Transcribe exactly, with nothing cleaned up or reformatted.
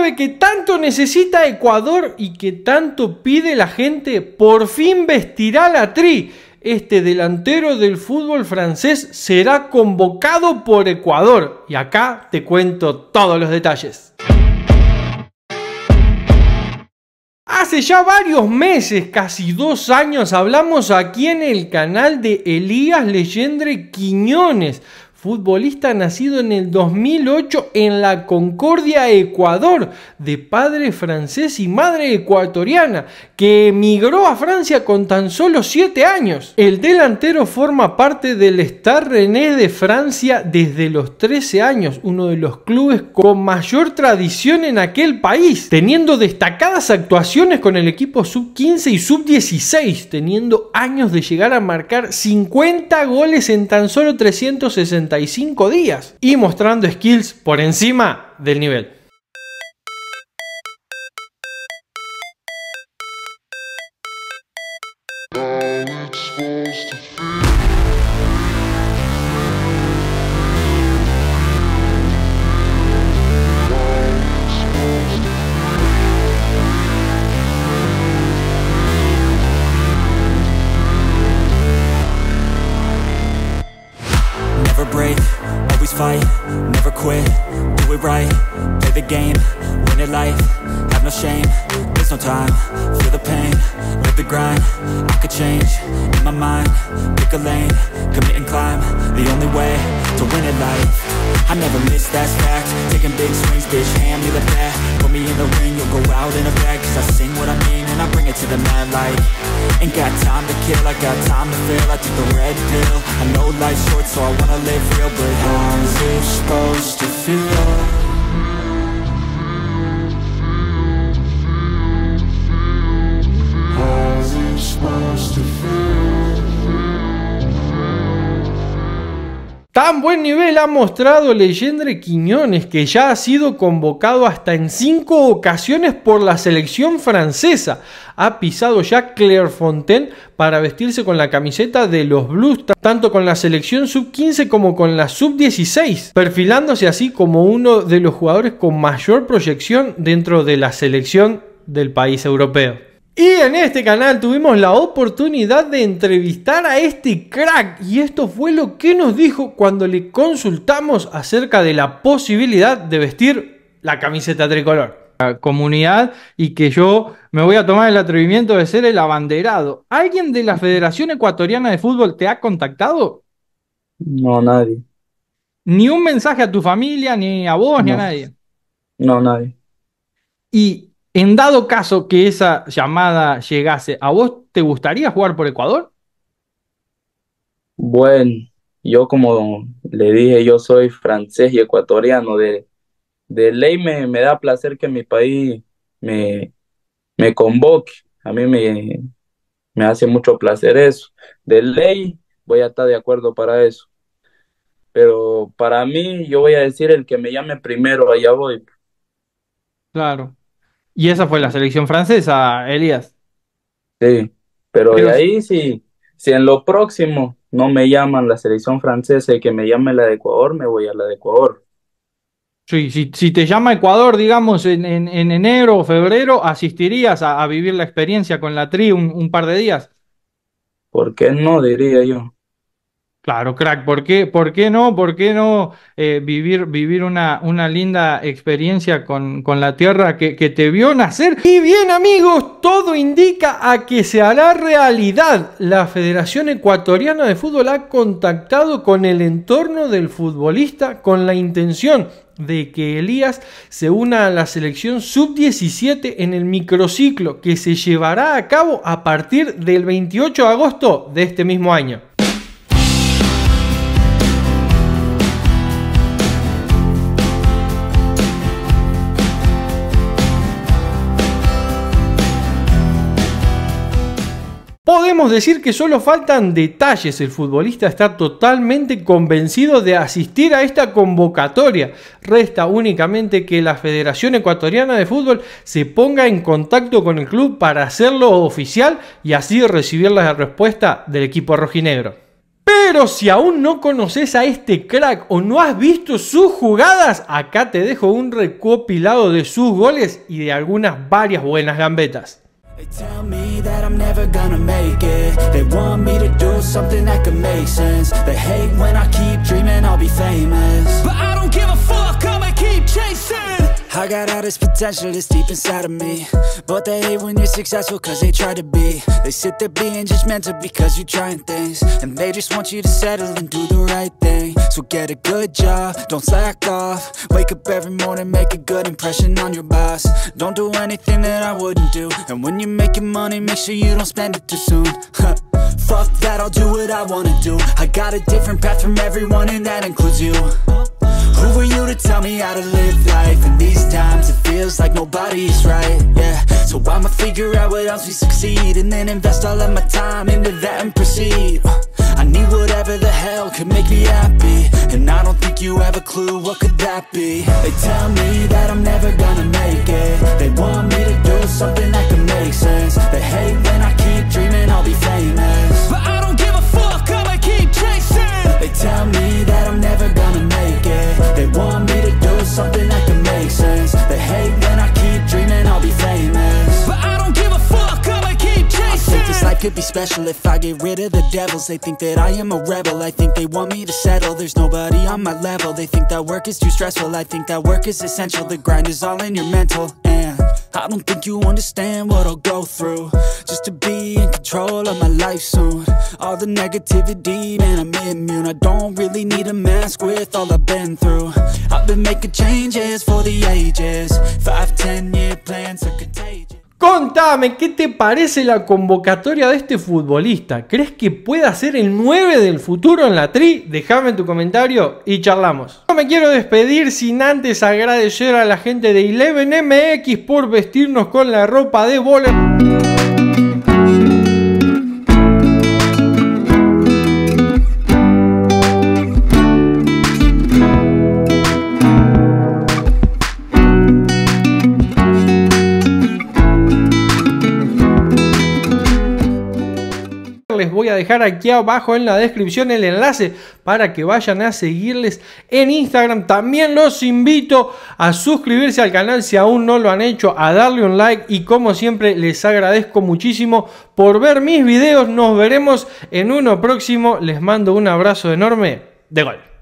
nueve que tanto necesita Ecuador y que tanto pide la gente por fin vestirá la tri. Este delantero del fútbol francés será convocado por Ecuador. Y acá te cuento todos los detalles. Hace ya varios meses, casi dos años, hablamos aquí en el canal de Elías Leyendre Quiñones, futbolista nacido en el dos mil ocho en La Concordia, Ecuador, de padre francés y madre ecuatoriana, que emigró a Francia con tan solo siete años. El delantero forma parte del Stade Rennais de Francia desde los trece años, uno de los clubes con mayor tradición en aquel país, teniendo destacadas actuaciones con el equipo sub quince y sub dieciséis, teniendo años de llegar a marcar cincuenta goles en tan solo trescientos sesenta y cinco días y mostrando skills por encima del nivel. Fight, never quit, do it right, play the game, win it life, have no shame, there's no time, feel the pain, live the grind, I could change, in my mind, pick a lane, commit and climb, the only way to win it life, I never miss, that's fact, taking big swings, bitch, hand me the bat, put me in the ring, you'll go out in a bag, cause I sing what I mean and I bring it to the mad light, ain't got time to kill, I got time to feel, I took the red pill, I know life's short so I wanna live real, but how's it supposed to feel? How's it supposed to feel? Tan buen nivel ha mostrado Leyendre Quiñones que ya ha sido convocado hasta en cinco ocasiones por la selección francesa. Ha pisado ya Clairefontaine para vestirse con la camiseta de los Blues, tanto con la selección sub quince como con la sub dieciséis, perfilándose así como uno de los jugadores con mayor proyección dentro de la selección del país europeo. Y en este canal tuvimos la oportunidad de entrevistar a este crack y esto fue lo que nos dijo cuando le consultamos acerca de la posibilidad de vestir la camiseta tricolor. La comunidad y que yo me voy a tomar el atrevimiento de ser el abanderado. ¿Alguien de la Federación Ecuatoriana de Fútbol te ha contactado? No, nadie. Ni un mensaje a tu familia, ni a vos, No. ni a nadie. No, nadie. Y en dado caso que esa llamada llegase, ¿a vos te gustaría jugar por Ecuador? Bueno, yo como le dije, yo soy francés y ecuatoriano. De, de ley me, me da placer que mi país me, me convoque. A mí me, me hace mucho placer eso. De ley voy a estar de acuerdo para eso. Pero para mí, yo voy a decir el que me llame primero, allá voy. Claro. Y esa fue la selección francesa, Elías. Sí, pero Pero de ahí si, si en lo próximo no me llaman la selección francesa y que me llame la de Ecuador, me voy a la de Ecuador. sí, si, si te llama Ecuador, digamos, en, en, en enero o febrero, ¿asistirías a, a vivir la experiencia con la tri un, un par de días? ¿Por qué no? Diría yo. Claro, crack, ¿por qué, por qué no? ¿Por qué no eh, vivir, vivir una, una linda experiencia con, con la tierra que, que te vio nacer? Y bien, amigos, todo indica a que se hará realidad. La Federación Ecuatoriana de Fútbol ha contactado con el entorno del futbolista con la intención de que Elías se una a la selección sub diecisiete en el microciclo que se llevará a cabo a partir del veintiocho de agosto de este mismo año. Podemos decir que solo faltan detalles. El futbolista está totalmente convencido de asistir a esta convocatoria. Resta únicamente que la Federación Ecuatoriana de Fútbol se ponga en contacto con el club para hacerlo oficial y así recibir la respuesta del equipo rojinegro. Pero si aún no conoces a este crack o no has visto sus jugadas, acá te dejo un recopilado de sus goles y de algunas varias buenas gambetas. They tell me that I'm never gonna make it. They want me to do something that could make sense. They hate when I keep dreaming I'll be famous, but I don't give a fuck, I'ma keep chasing. I got all this potential that's deep inside of me, but they hate when you're successful cause they try to be. They sit there being judgmental because you're trying things, and they just want you to settle and do the right thing. So get a good job, don't slack off. Wake up every morning, make a good impression on your boss. Don't do anything that I wouldn't do, and when you're making money, make sure you don't spend it too soon. Fuck that, I'll do what I wanna do. I got a different path from everyone and that includes you. Who are you to tell me how to live life? In these times it feels like nobody's right, yeah. So I'ma figure out what else we succeed, and then invest all of my time into that and proceed. I need whatever the hell could make me happy, and I don't think you have a clue what could that be. They tell me that I'm never gonna make it. They want me to do something that could make sense. They hate when I keep dreaming I'll be famous, but I don't give a fuck, I'ma keep chasing. They tell me that I'm never gonna make it. They want me to do something that can make sense. They hate when I keep dreaming I'll be famous, but I don't give a fuck, I'ma keep chasing. I think this life could be special if I get rid of the devils. They think that I am a rebel, I think they want me to settle. There's nobody on my level. They think that work is too stressful, I think that work is essential. The grind is all in your mental, and I don't think you understand what I'll go through just to be in control of my life soon. All the negativity, man, I'm immune. I don't really need a mask with all I've been through. I've been making changes for the ages. Five, ten year plans are contagious. Contame, ¿qué te parece la convocatoria de este futbolista? ¿Crees que pueda ser el nueve del futuro en la Tri? Déjame tu comentario y charlamos. No me quiero despedir sin antes agradecer a la gente de Eleven M X por vestirnos con la ropa de bola. Les voy a dejar aquí abajo en la descripción el enlace para que vayan a seguirles en Instagram. También los invito a suscribirse al canal si aún no lo han hecho, a darle un like, y como siempre les agradezco muchísimo por ver mis videos. Nos veremos en uno próximo. Les mando un abrazo enorme de gol.